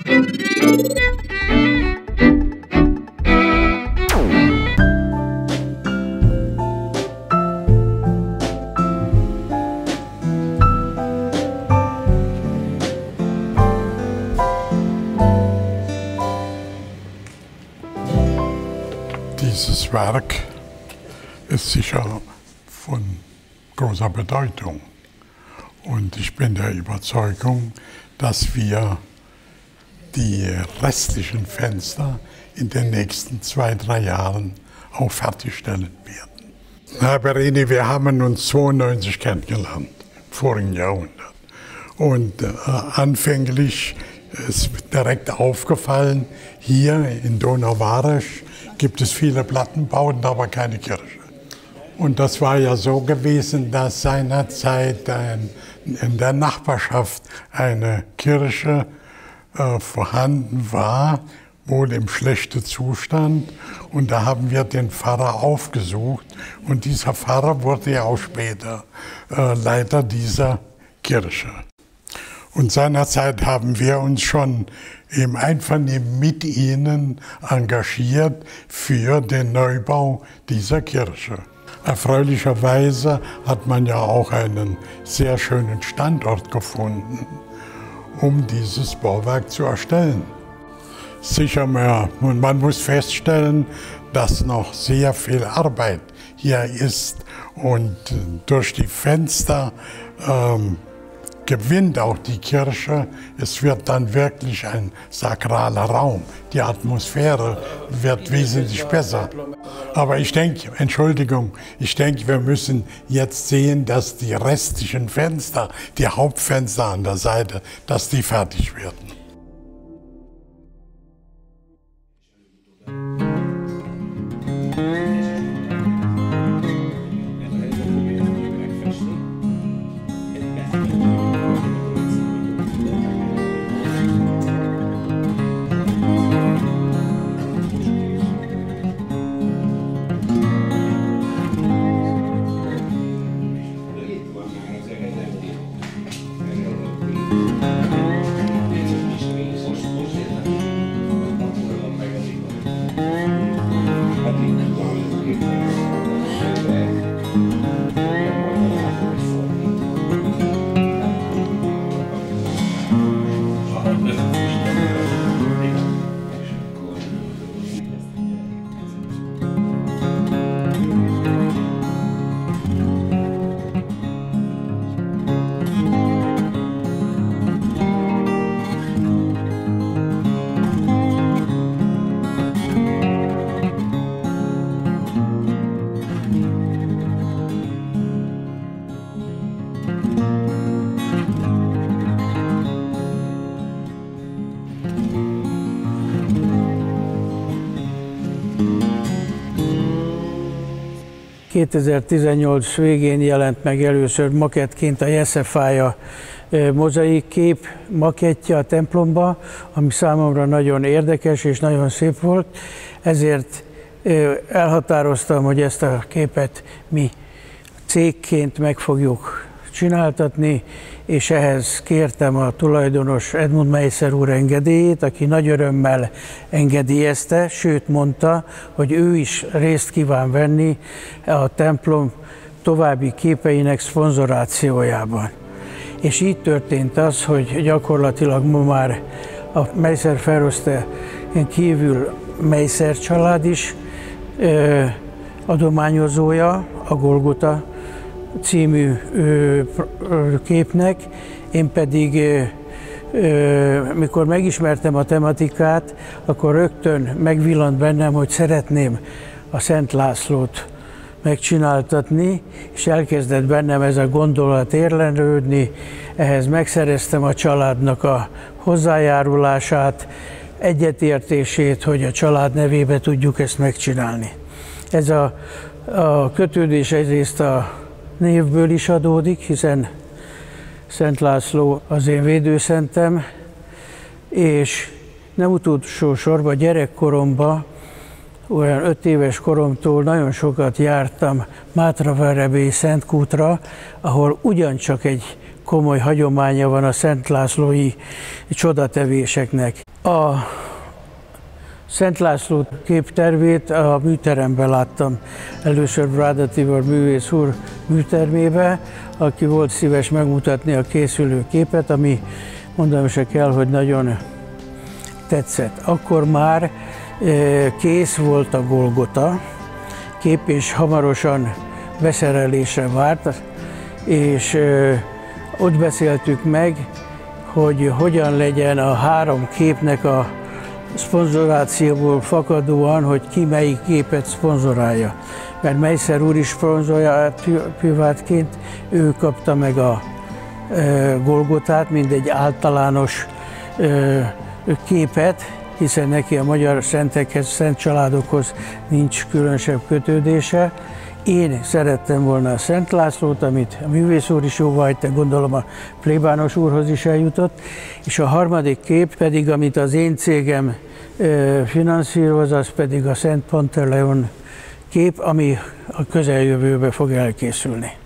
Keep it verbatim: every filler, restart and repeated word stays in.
Dieses Werk ist sicher von großer Bedeutung. Und ich bin der Überzeugung, dass wir die restlichen Fenster in den nächsten zwei, drei Jahren auch fertigstellen werden. Herr Perini, wir haben uns zweiundneunzig kennengelernt, im vorigen Jahrhundert. Und äh, anfänglich ist direkt aufgefallen, hier in Donauwarisch gibt es viele Plattenbauten, aber keine Kirche. Und das war ja so gewesen, dass seinerzeit ein, in der Nachbarschaft eine Kirche äh, vorhanden war, wohl im schlechten Zustand. Und da haben wir den Pfarrer aufgesucht. Und dieser Pfarrer wurde ja auch später äh, Leiter dieser Kirche. Und seinerzeit haben wir uns schon im Einvernehmen mit ihnen engagiert für den Neubau dieser Kirche. Erfreulicherweise hat man ja auch einen sehr schönen Standort gefunden, um dieses Bauwerk zu erstellen. Sicher mehr. Und man muss feststellen, dass noch sehr viel Arbeit hier ist und durch die Fenster ähm, gewinnt auch die Kirche. Es wird dann wirklich ein sakraler Raum. Die Atmosphäre wird wesentlich besser. Aber ich denke, Entschuldigung, ich denke, wir müssen jetzt sehen, dass die restlichen Fenster, die Hauptfenster an der Seite, dass die fertig werden. kétezer-tizennyolc végén jelent meg először makettként a Jeszefája mozaikkép makettje a templomba, ami számomra nagyon érdekes és nagyon szép volt. Ezért elhatároztam, hogy ezt a képet mi cégként meg fogjuk csináltatni, és ehhez kértem a tulajdonos Edmund Meisser úr engedélyét, aki nagy örömmel engedélyezte, sőt mondta, hogy ő is részt kíván venni a templom további képeinek szponzorációjában. És így történt az, hogy gyakorlatilag ma már a Meisser Feroszten kívül Meisser család is ö, adományozója a Golgota című ö, ö, képnek, én pedig ö, ö, mikor megismertem a tematikát, akkor rögtön megvillant bennem, hogy szeretném a Szent Lászlót megcsináltatni, és elkezdett bennem ez a gondolat érlelődni, ehhez megszereztem a családnak a hozzájárulását, egyetértését, hogy a család nevébe tudjuk ezt megcsinálni. Ez a, a kötődés egyrészt a névből is adódik, hiszen Szent László az én védőszentem, és nem utolsó sorban gyerekkoromban, olyan öt éves koromtól nagyon sokat jártam Mátraverebély Szentkútra, ahol ugyancsak egy komoly hagyománya van a Szent Lászlói csodatevéseknek. A Szent László képtervét a műteremben láttam először Bráda Tibor művész úr műtermébe, aki volt szíves megmutatni a készülő képet, ami mondanom se kell, hogy nagyon tetszett. Akkor már kész volt a Golgota kép, és hamarosan beszerelésre várt, és ott beszéltük meg, hogy hogyan legyen a három képnek a szponzorációból fakadóan, hogy ki melyik képet szponzorálja. Mert Meissner úr is szponzorált privátként, ő kapta meg a Golgotát, mint egy általános képet, hiszen neki a magyar szentekhez, szent családokhoz nincs különösebb kötődése. Én szerettem volna a Szent Lászlót, amit a művész úr is jóváhagyta, gondolom a plébános úrhoz is eljutott, és a harmadik kép pedig, amit az én cégem finanszíroz, az pedig a Szent Panteleon kép, ami a közeljövőben fog elkészülni.